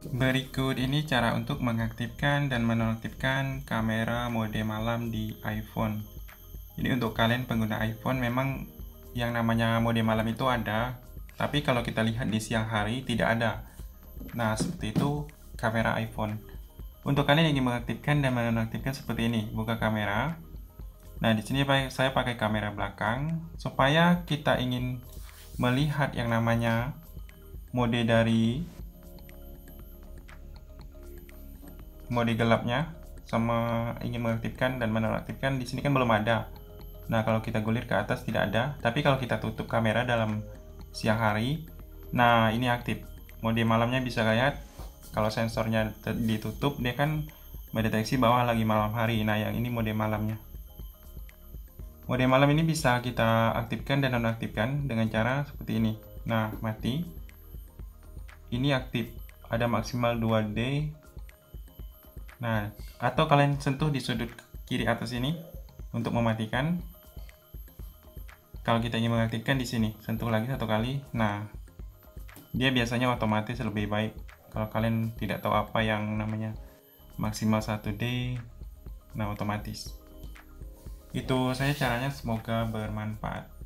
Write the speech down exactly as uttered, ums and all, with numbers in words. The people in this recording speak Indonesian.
Berikut ini cara untuk mengaktifkan dan menonaktifkan kamera mode malam di iPhone. Ini untuk kalian pengguna iPhone, memang yang namanya mode malam itu ada, tapi kalau kita lihat di siang hari tidak ada. Nah, seperti itu kamera iPhone. Untuk kalian yang ingin mengaktifkan dan menonaktifkan seperti ini, buka kamera. Nah, di sini saya pakai kamera belakang supaya kita ingin melihat yang namanya mode dari mode gelapnya sama ingin mengaktifkan dan menonaktifkan, di sini kan belum ada. Nah, kalau kita gulir ke atas tidak ada, tapi kalau kita tutup kamera dalam siang hari, nah ini aktif. Mode malamnya bisa lihat kalau sensornya ditutup, dia kan mendeteksi bahwa lagi malam hari. Nah, yang ini mode malamnya. Mode malam ini bisa kita aktifkan dan nonaktifkan dengan cara seperti ini. Nah, mati. Ini aktif. Ada maksimal dua D. Nah, atau kalian sentuh di sudut kiri atas ini untuk mematikan. Kalau kita ingin mengaktifkan di sini, sentuh lagi satu kali. Nah, dia biasanya otomatis lebih baik. Kalau kalian tidak tahu apa yang namanya maksimal satu D, nah otomatis. Itu saya caranya, semoga bermanfaat.